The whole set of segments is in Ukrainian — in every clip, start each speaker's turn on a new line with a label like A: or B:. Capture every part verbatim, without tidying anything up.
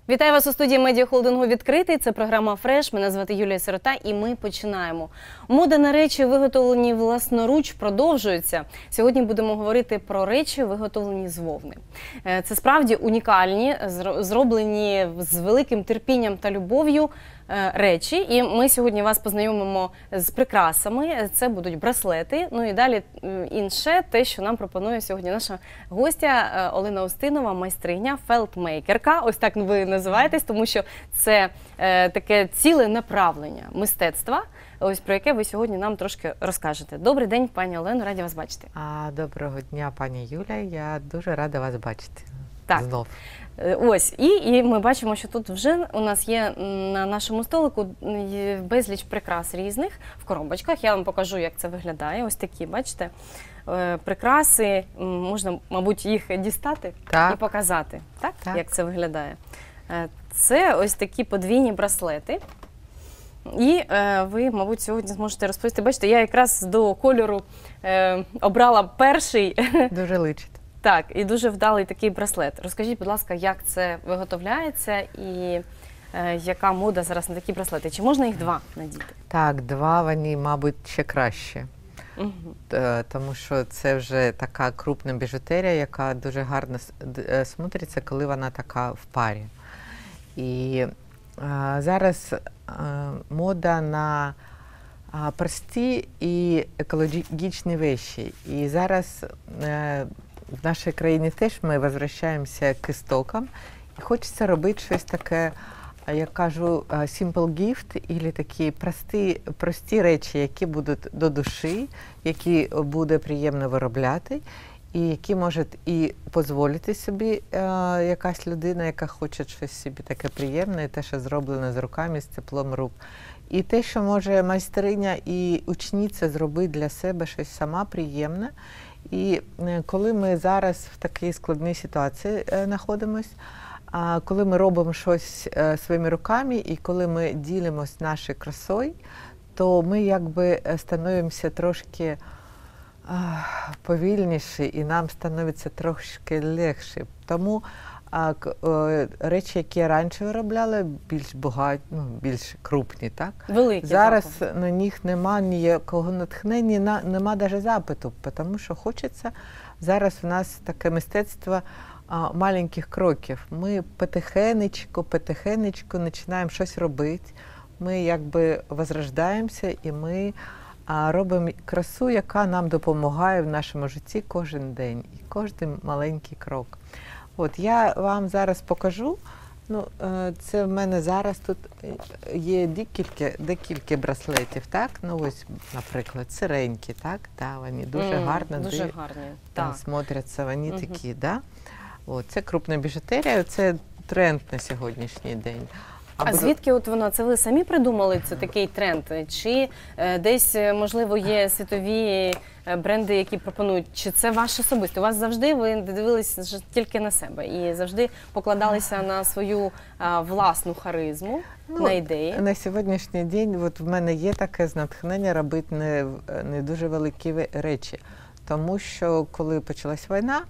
A: Вітаю вас у студії медіахолдингу «Відкритий». Це програма «Фреш». Мене звати Юлія Сирота і ми починаємо. Мода на речі, виготовлені власноруч, продовжується. Сьогодні будемо говорити про речі, виготовлені з вовни. Це справді унікальні, зроблені з великим терпінням та любов'ю речі. І ми сьогодні вас познайомимо з прикрасами. Це будуть браслети. Ну і далі інше, те, що нам пропонує сьогодні наша гостя Олена Устинова, майстриня, фелтмейкерка. Ось так ви називаєтесь, тому що це е, таке ціле направлення мистецтва, ось про яке ви сьогодні нам трошки розкажете. Добрий день, пані Олено, раді вас бачити.
B: А, доброго дня, пані Юля, я дуже рада вас бачити.
A: Так.
B: Знов.
A: Ось, і, і ми бачимо, що тут вже у нас є на нашому столику безліч прикрас різних в коробочках. Я вам покажу, як це виглядає. Ось такі, бачите, прикраси. Можна, мабуть, їх дістати
B: так.
A: і показати, так?
B: Так.
A: Як це виглядає. Це ось такі подвійні браслети. І е, ви, мабуть, сьогодні зможете розповісти. Бачите, я якраз до кольору е, обрала перший.
B: Дуже личить.
A: Так, і дуже вдалий такий браслет. Розкажіть, будь ласка, як це виготовляється і е, яка мода зараз на такі браслети? Чи можна їх два надіти?
B: Так, два вони, мабуть, ще краще.
A: Угу.
B: Тому що це вже така крупна біжутерія, яка дуже гарно смотриться, коли вона така в парі. І а, зараз а, мода на а, прості і екологічні речі. І зараз а, в нашій країні теж ми повертаємося к істокам. І хочеться робити щось таке, я кажу, simple gift, або такі прості, прості речі, які будуть до душі, які буде приємно виробляти, і які може і дозволити собі е, якась людина, яка хоче щось собі таке приємне, і те, що зроблено з руками, з теплом рук. І те, що може майстриня і учениця зробити для себе щось сама приємне. І е, коли ми зараз в такій складній ситуації е, знаходимося, а коли ми робимо щось е, своїми руками і коли ми ділимося нашою красою, то ми якби становимося трошки повільніші і нам становиться трошки легше. Тому а, е, речі, які раніше виробляли, більш багаті, ну, більш крупні, так?
A: Великі.
B: Зараз
A: так.
B: на них нема ніякого натхнення, нема навіть запиту, тому що хочеться. Зараз в нас таке мистецтво а, маленьких кроків. Ми потихенечку, потихенечку починаємо щось робити. Ми якби возрождаємося і ми а робимо красу, яка нам допомагає в нашому житті кожен день і кожен маленький крок. От я вам зараз покажу. Ну, це в мене зараз тут є декілька, декілька браслетів, так? Ну ось, наприклад, сиренькі, так? Да, вони дуже mm, гарно
A: дуже
B: ди,
A: гарні.
B: Там
A: так.
B: смотряться, вони
A: Mm-hmm. такі,
B: да? От, це крупна біжутерія, це тренд на сьогоднішній день.
A: А, а звідки от воно? Це ви самі придумали це такий тренд? Чи е, десь, можливо, є світові бренди, які пропонують? Чи це ваш особисто? У вас завжди ви дивилися тільки на себе і завжди покладалися на свою а, власну харизму, ну, на ідеї?
B: На сьогоднішній день от в мене є таке натхнення робити не, не дуже великі речі. Тому що, коли почалась війна,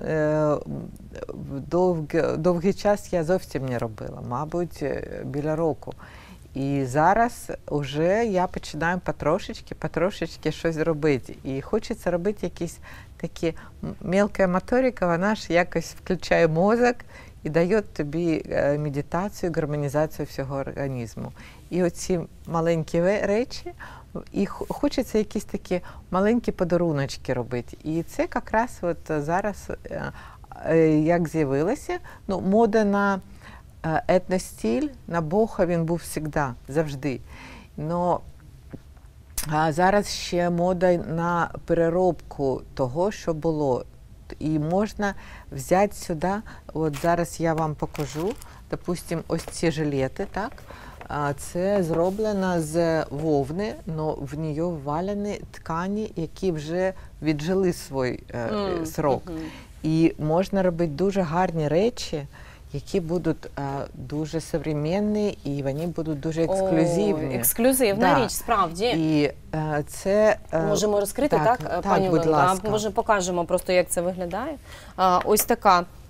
B: довгий, довгий час я зовсім не робила, мабуть, біля року. І зараз вже я починаю потрошечки, потрошечки щось робити. І хочеться робити якісь такі мелка моторика, вона ж якось включає мозок і дає тобі медитацію, гармонізацію всього організму. І оці маленькі речі, і хочеться якісь такі маленькі подаруночки робити. І це якраз от зараз, як з'явилося, ну, мода на етностиль, на боху він був завжди, завжди. Но а зараз ще мода на переробку того, що було. І можна взяти сюди, от зараз я вам покажу, допустим, ось ці жилети, так? Це зроблено з вовни, але в неї ввалені ткані, які вже віджили свій mm, срок. Mm-hmm. І можна робити дуже гарні речі, які будуть а, дуже сучасні і вони будуть дуже ексклюзивні.
A: О, ексклюзивна
B: да.
A: річ, справді.
B: І а, це... А,
A: можемо розкрити, так,
B: так
A: пані
B: Олено?
A: А може покажемо просто, як це виглядає. А, ось така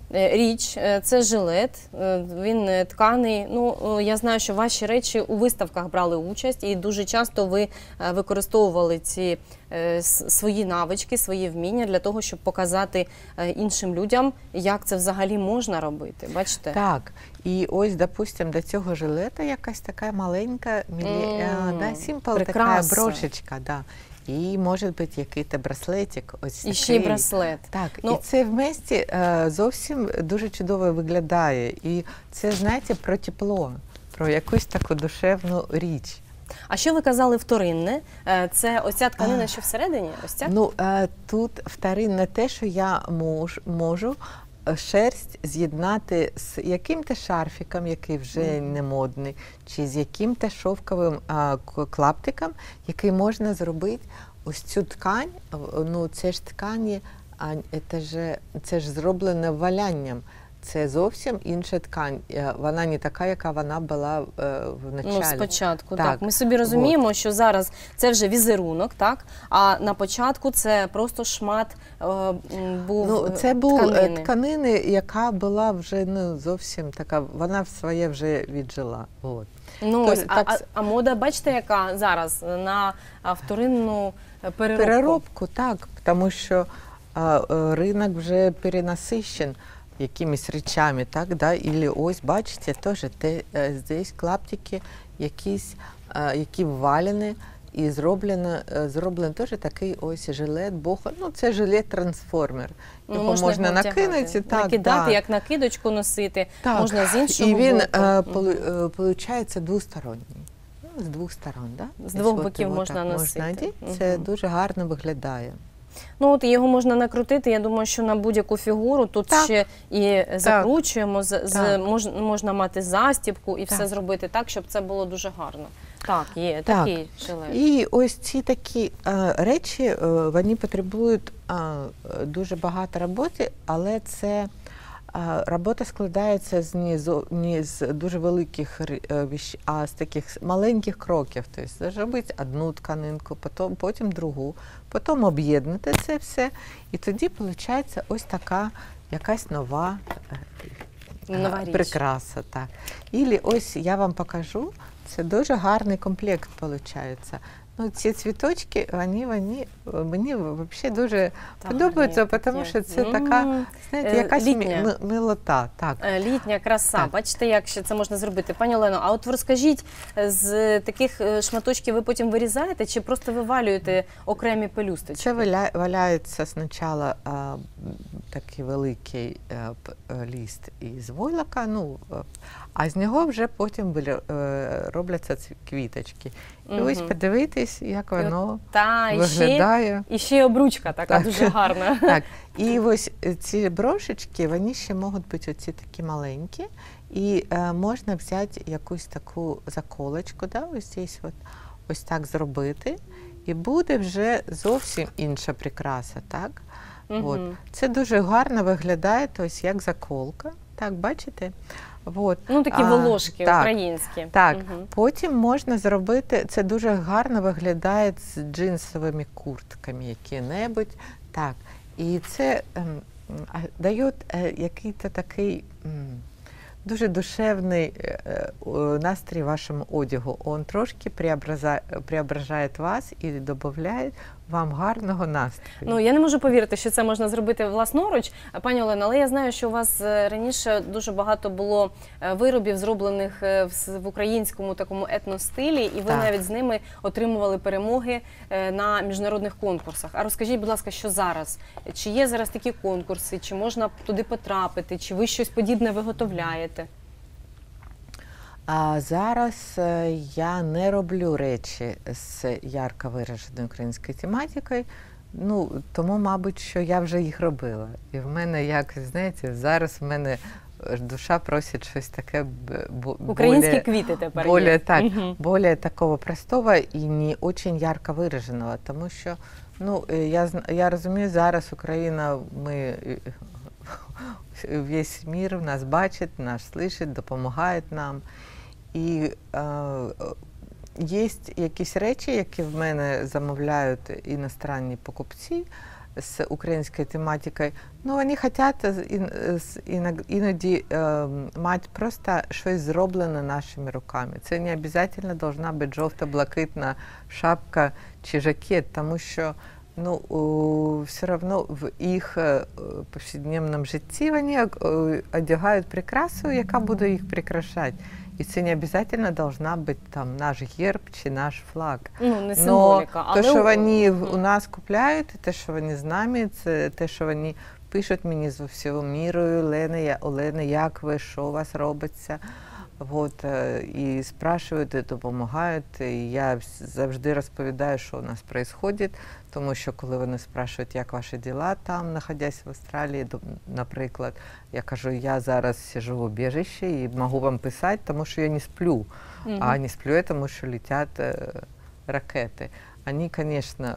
A: е, річ, е, це жилет, е, він е, тканий. Ну, е, я знаю, що ваші речі у виставках брали участь, і дуже часто ви е, використовували ці е, с- свої навички, свої вміння для того, щоб показати е, іншим людям, як це взагалі можна робити. Бачите?
B: Так, і ось, допустим, до цього жилета якась така маленька, мілі...
A: М,
B: да, симпл, така
A: прикраса.
B: брошечка, да. І може бути якийсь браслетик, ось
A: І ще й
B: такий.
A: браслет.
B: Так,
A: Ну-
B: і це вместе е, зовсім дуже чудово виглядає. І це, знаєте, про тепло, про якусь таку душевну річ.
A: А що ви казали вторинне? Е, Це ось ця тканина, що всередині? Ось ця?
B: Ну, е, тут вторинне те, що я мож, можу е, шерсть з'єднати з яким-то шарфіком, який вже не модний, чи з яким-то шовковим а, к- клаптиком, який можна зробити ось цю ткань. в- Ну, це ж ткані, а це ж, це ж зроблено валянням. Це зовсім інша ткань. Е, Вона не така, яка вона була е, в началі.
A: Ну, спочатку, так.
B: Так,
A: Ми собі розуміємо, що зараз це вже візерунок, так? А на початку це просто шмат е, м, був
B: Ну,
A: е,
B: це був тканини.
A: тканини.
B: тканини, яка була вже ну, зовсім така, вона своє вже віджила. От.
A: Ну,
B: То-
A: ось, а,
B: так
A: а,
B: с-
A: а мода, бачите, яка зараз на а, вторинну переробку?
B: Переробку, так, тому що а, е, ринок вже перенасищен якимись речами, так, да, і ось, бачите, теж те, е, здесь клаптики якісь, е, які ввалені, і зроблено, е, зроблено теж такий ось жилет, бохо, ну, це жилет-трансформер.
A: Ну,
B: Його можна,
A: його
B: накинути,
A: вдягати,
B: так,
A: накидати,
B: да.
A: як накидочку носити,
B: Так,
A: можна з іншого
B: і він
A: боку.
B: е,
A: Мгм.
B: полу, е, получається двосторонній. Ну, з двох сторон, да?
A: З
B: Ось
A: двох
B: от
A: боків
B: його
A: можна
B: так
A: носити.
B: Можна одіти. Це
A: Мгм.
B: дуже гарно виглядає.
A: Ну, от його можна накрутити, я думаю, що на будь-яку фігуру. Тут
B: Так.
A: ще і закручуємо, з, з,
B: Так.
A: мож, можна мати застібку і все
B: Так.
A: зробити так, щоб це було дуже гарно. Так, є
B: Так.
A: такий жилет.
B: І ось ці такі е, речі, е, вони потребують е, дуже багато роботи, але це е, робота складається з не, зо- не з дуже великих ри- е, віщ- а з таких маленьких кроків. Тобто зробити одну тканинку, потім, потім другу, потім об'єднати це все, і тоді виходить ось така якась нова е,
A: Нова річ.
B: прикраса. Так. І ось я вам покажу. Це дуже гарний комплект виходить. Ну, ці цвіточки, вони, вони мені взагалі дуже
A: Так,
B: подобаються,
A: гарні
B: тому
A: такі.
B: що це
A: М,
B: така, знаєте,
A: е,
B: якась
A: літня.
B: мі- ми- милота. Так.
A: Е, Літня краса.
B: Так.
A: Бачите, як ще це можна зробити. Пані Олено, а от розкажіть, з таких е, шматочків ви потім вирізаєте чи просто вивалюєте окремі пелюсточки?
B: Це валя, валяється спочатку а, такий великий е, п- е, ліст із войлока, ну, е, а з нього вже потім виля- е, робляться ці квіточки. І
A: Мгм.
B: ось подивитись, як воно
A: Та, і ще,
B: виглядає.
A: і ще й обручка така
B: Так.
A: дуже гарна.
B: Так, і ось ці брошечки, вони ще можуть бути оці такі маленькі, і е, можна взяти якусь таку заколочку, да, ось здесь от, ось так зробити, і буде вже зовсім інша прикраса, так? От.
A: Мгм.
B: Це дуже гарно виглядає, ось як заколка, так, бачите? От.
A: Ну, такі
B: А,
A: волошки
B: так.
A: українські.
B: Так,
A: Мгм.
B: потім можна зробити, це дуже гарно виглядає з джинсовими куртками які-небудь. Так, і це ем, а, дає е, який-то такий м, дуже душевний е, е, о, настрій вашому одягу. Он трошки преобраза- преображає вас і додає вам гарного настрою.
A: Ну, я не можу повірити, що це можна зробити власноруч, пані Олено, але я знаю, що у вас е, раніше дуже багато було е, виробів, зроблених е, в с- в українському такому етностилі, і ви
B: Так.
A: навіть з ними отримували перемоги е, на міжнародних конкурсах. А розкажіть, будь ласка, що зараз? Чи є зараз такі конкурси, чи можна туди потрапити, чи ви щось подібне виготовляєте?
B: А зараз е, я не роблю речі з ярко вираженою українською тематикою, ну, тому, мабуть, що я вже їх робила. І в мене, як, знаєте, зараз в мене е, душа просить щось таке б- бо-
A: Українські
B: более,
A: квіти тепер
B: более,
A: є.
B: так,
A: Мгм.
B: более такого простого і не очень ярко вираженого, тому що, ну, е, я, зн- я розумію, зараз Україна, ми е, весь мір нас бачить, нас слышить, допомагає нам. І е, є якісь речі, які в мене замовляють іностранні покупці, з українською тематикою, ну вони хочуть іноді е, мати просто щось зроблене нашими руками. Це не обов'язково повинна бути жовто-блакитна шапка чи жакет, тому що ну, о, все одно в їх е, повсякденному житті вони одягають прикрасу, яка буде їх прикрашати. І це не обов'язково должна бути там наш герб чи наш флаг.
A: Ну, не символіка,
B: но
A: але
B: те, що
A: у-
B: вони
A: Мгм.
B: у нас купляють, те, що вони з нами, це те, що вони пишуть мені з всього міру, Олена, я, Олена, як ви, що у вас робиться? Вот, е, і спрашують, і допомагають. І я вс- завжди розповідаю, що у нас відбувається, тому що коли вони спрашують, як ваші діла там, знаходясь в Австралії, до- наприклад, я кажу, я зараз сижу в убіжищі і можу вам писати, тому що я не сплю.
A: Мгм.
B: А не сплю я, тому що летять е, ракети. Вони, звісно,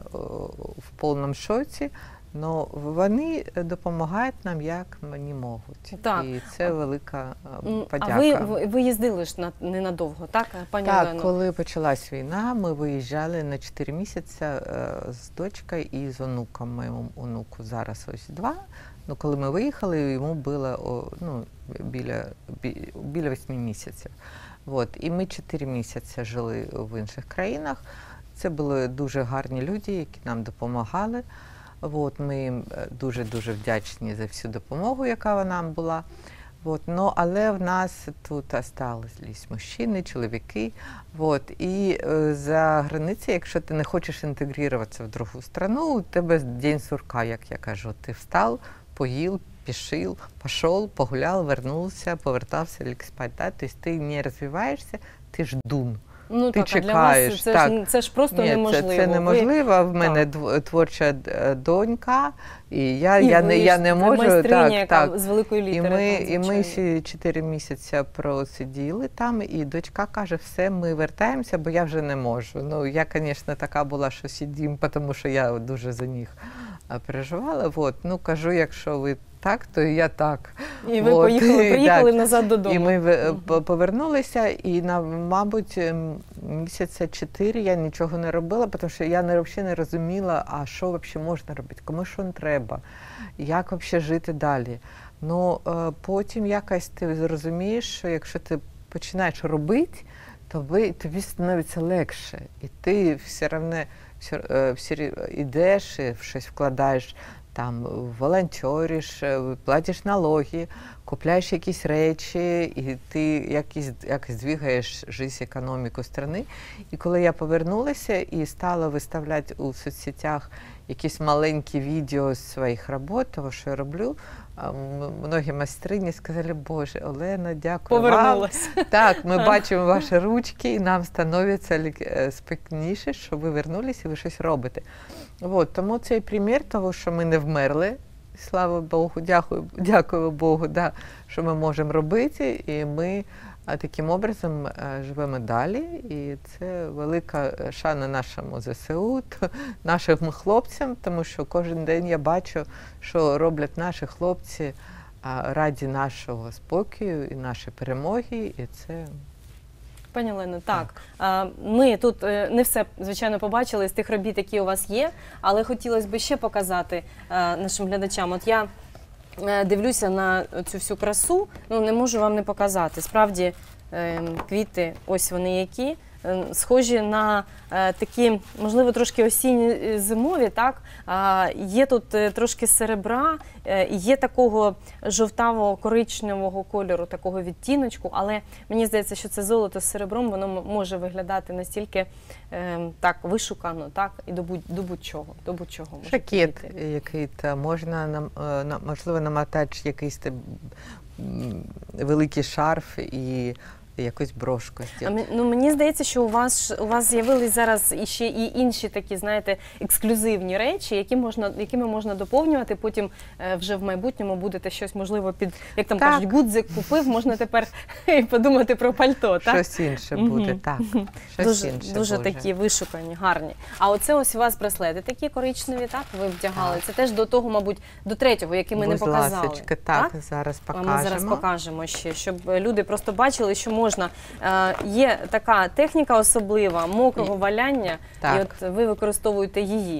B: в повному шоці, але вони допомагають нам, як вони можуть.
A: Так.
B: І це велика е,
A: М,
B: подяка.
A: А ви, ви, ви їздили ж на, ненадовго, так, пані
B: Так,
A: Олено?
B: коли почалась війна, ми виїжджали на чотири місяці е, з дочкою і з онуком. Моєму онуку зараз ось два. Ну, коли ми виїхали, йому було о, ну, біля, бі- біля восьми місяців. От. І ми чотири місяці жили в інших країнах. Це були дуже гарні люди, які нам допомагали. От. Ми їм е, дуже-дуже вдячні за всю допомогу, яка нам була. От. Ну, але в нас тут залишились мужчини, чоловіки. От. І е, за границею, якщо ти не хочеш інтегруватися в другу страну, у тебе день сурка, як я кажу. Ти встав, поїв, пішов, пішов, погуляв, вернувся, повертався, ліг спати. Да? Тобто ти не розвиваєшся, ти ждун.
A: Ну
B: ти
A: так, а для вас
B: чекаєш,
A: це,
B: так.
A: ж, це ж просто
B: Ні,
A: неможливо.
B: Це, це
A: Ви-
B: неможливо. В мене
A: Так.
B: дв- творча е, донька, і я,
A: І
B: я,
A: ви
B: не,
A: ж
B: я не можу.
A: майстриня,
B: Так,
A: яка
B: так.
A: з великої
B: І
A: літери.
B: ми,
A: так,
B: і ми
A: звичайно.
B: ще чотири місяці просиділи там, і дочка каже, все, ми вертаємося, бо я вже не можу. Ну, я, звісно, така була, що сидім, тому що я дуже за них а, переживала. Вот. Ну, кажу, якщо ви так, то і я так.
A: І ви
B: От,
A: поїхали,
B: і
A: приїхали
B: так.
A: назад додому.
B: І ми в-
A: Мгм.
B: по- повернулися, і, на, мабуть, м, місяця чотири я нічого не робила, тому що я не, взагалі не розуміла, а що взагалі можна робити, кому що не треба, як взагалі жити далі. Ну, е, потім якось ти зрозумієш, що якщо ти починаєш робити, то ви, тобі становиться легше. І ти все одно все, е, все рі- йдеш, і в щось вкладаєш, там волонтериш, е, платиш налоги, купляєш якісь речі, і ти якось, якось двигаєш життя, економіку країни. І коли я повернулася і стала виставляти у соцсетях якісь маленькі відео з своїх робот, того, що я роблю, а, м- многі майстрині сказали, Боже, Олена, дякую вам.
A: Повернулася.
B: Так, ми бачимо ваші ручки, і нам становиться лі- е, спокійніше, що ви вернулися і ви щось робите. От, тому цей примір того, що ми не вмерли, слава Богу, дякую, дякую Богу, да, що ми можемо робити, і ми а, таким образом е, живемо далі. І це велика е, шана нашому ЗСУ, т- нашим хлопцям, тому що кожен день я бачу, що роблять наші хлопці а, раді нашого спокою і нашої перемоги, і це
A: Пані Олено, так. А, Ми тут е, не все, звичайно, побачили з тих робіт, які у вас є, але хотілося б ще показати е, нашим глядачам. От я е, дивлюся на цю всю красу, ну не можу вам не показати. Справді, е, квіти, ось вони які, е, схожі на е, такі, можливо, трошки осінні е, зимові, так? А, Є тут е, трошки серебра, е, є такого жовтаво-коричневого кольору, такого відтіночку, але мені здається, що це золото з серебром, воно м- може виглядати настільки е, так вишукано, так, і до будь- до будь-чого, до будь-чого може
B: шакет
A: підійти.
B: який-то, можна, нам- е, на- можливо, намотати якийсь там, м, великий шарф і якусь брошку.
A: А
B: зробити.
A: мі- ну, мені здається, що у вас ж- у вас з'явились зараз і ще і інші такі, знаєте, ексклюзивні речі, які можна, якими можна доповнювати. Потім е, вже в майбутньому будете щось, можливо, під, як там
B: Так.
A: кажуть, гудзик купив, можна тепер і подумати про пальто, так?
B: Щось інше
A: Мгм.
B: буде, так. Щось
A: Дуже,
B: інше
A: дуже
B: буде.
A: такі вишукані, гарні. А оце ось у вас браслети такі коричневі, так? Ви вдягали.
B: Так.
A: Це теж до того, мабуть, до третього, який ми не
B: Будь
A: показали.
B: ласочка, так, зараз
A: А
B: покажемо.
A: ми зараз покажемо ще, щоб люди просто бачили, що можна. Е, є така техніка особлива, мокрого
B: І-
A: валяння,
B: Так.
A: і от ви використовуєте її.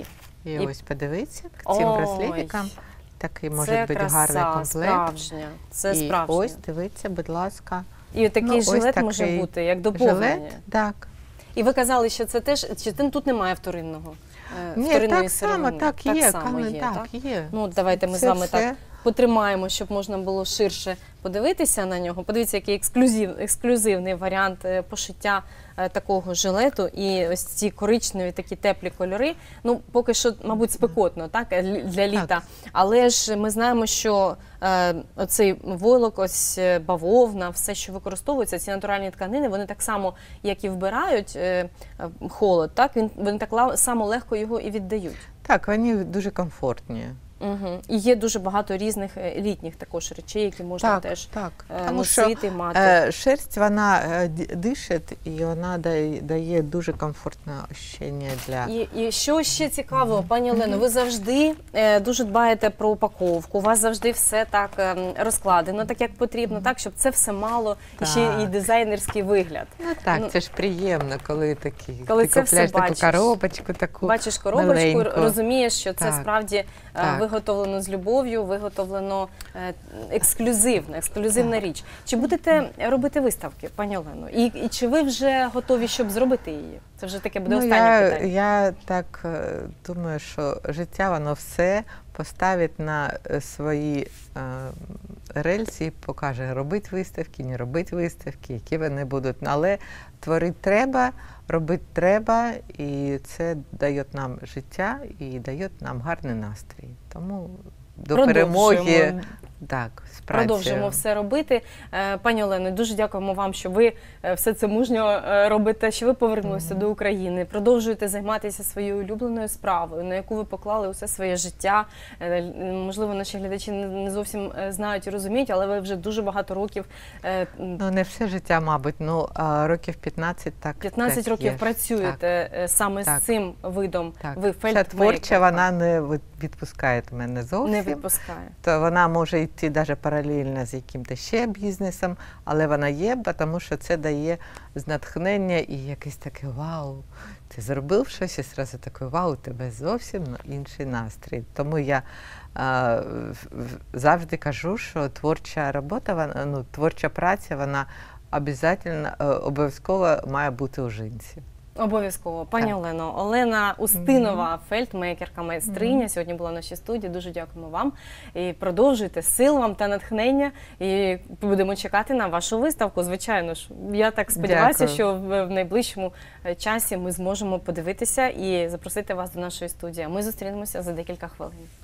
B: І,
A: І-
B: ось подивіться, к цим
A: Ой,
B: браслетикам такий може
A: це
B: бути
A: краса,
B: гарний комплект.
A: справжня. Це
B: І
A: справжня.
B: ось, дивіться, будь ласка.
A: І такий
B: ну, ось
A: жилет може
B: такий
A: бути, як доповнення.
B: Жилет, так.
A: І ви казали, що це теж, чи тут немає вторинного? е,
B: Ні,
A: вторинної
B: так само,
A: сировини?
B: так є,
A: само
B: Кали,
A: є,
B: так, є.
A: Ну, давайте ми
B: Це
A: з вами
B: все-
A: так потримаємо, щоб можна було ширше подивитися на нього. Подивіться, який ексклюзив, ексклюзивний варіант е, пошиття е, такого жилету. І ось ці коричневі такі теплі кольори. Ну, поки що, мабуть, спекотно, так, е, лі- для літа.
B: Так.
A: Але ж ми знаємо, що е, оцей войлок, ось е, бавовна, все, що використовується, ці натуральні тканини, вони так само, як і вбирають е, е, холод, так, він, вони так ла- само легко його і віддають.
B: Так, вони дуже комфортні.
A: Угу. І є дуже багато різних е, літніх також речей, які можна
B: Так,
A: теж
B: так.
A: е,
B: Тому що
A: носити, мати.
B: Е, шерсть, вона е, д- дише, і вона дає, дає дуже комфортне ощущення для...
A: І, і що ще цікаво, пані Олено, ви завжди е, дуже дбаєте про упаковку, у вас завжди все так е, розкладено, так як потрібно, так, щоб це все мало і ще і
B: Так.
A: дизайнерський вигляд.
B: Ну так,
A: Ну,
B: це ж приємно, коли такі,
A: коли
B: ти
A: це все
B: купляєш таку
A: бачиш.
B: коробочку, таку
A: Бачиш коробочку,
B: маленьку.
A: розумієш, що це
B: Так,
A: справді е,
B: так.
A: виготовлено з любов'ю, виготовлено е, ексклюзивно, ексклюзивна річ. Чи будете робити виставки, пані Олено? І, і чи ви вже готові, щоб зробити її? Це вже таке буде
B: Ну,
A: останнє
B: я,
A: питання.
B: я так е, думаю, що життя, воно все поставить на е, свої е, рельси і покаже, робити виставки, не робити виставки, які вони будуть. Але творити треба, робити треба, і це дає нам життя і дає нам гарний настрій. Тому до перемоги,
A: Продовжуємо.
B: так, з працею.
A: Продовжуємо все робити. Е, Пані Олено, дуже дякуємо вам, що ви е, все це мужньо е, робите, що ви повернулися до України, продовжуєте займатися своєю улюбленою справою, на яку ви поклали усе своє життя. Е, Можливо, наші глядачі не не зовсім е, знають і розуміють, але ви вже дуже багато років, е,
B: Ну, не все життя, мабуть, ну, а років п'ятнадцять так.
A: п'ятнадцять
B: так
A: років
B: є.
A: працюєте е, саме
B: Так.
A: з цим видом.
B: Так.
A: Ви
B: Ця
A: фельдмейкер.
B: творча, вона не від- відпускає мене зовсім.
A: Не відпускає.
B: То вона може йти навіть паралельно з яким-то ще бізнесом, але вона є, бо тому що це дає натхнення і якесь таке вау. Ти зробив щось і одразу таке вау, у тебе зовсім інший настрій. Тому я а, в- в- завжди кажу, що творча робота, вона, ну, творча праця, вона обов'язково, обов'язково має бути у жінці.
A: Обов'язково. Пані
B: Так.
A: Олено, Олена Устинова, фельдмейкерка, майстриня, сьогодні була в нашій студії. Дуже дякуємо вам. І продовжуйте, сил вам та натхнення. І будемо чекати на вашу виставку, звичайно ж. Я так сподіваюся,
B: Дякую.
A: що в в найближчому е, часі ми зможемо подивитися і запросити вас до нашої студії. Ми зустрінемося за декілька хвилин.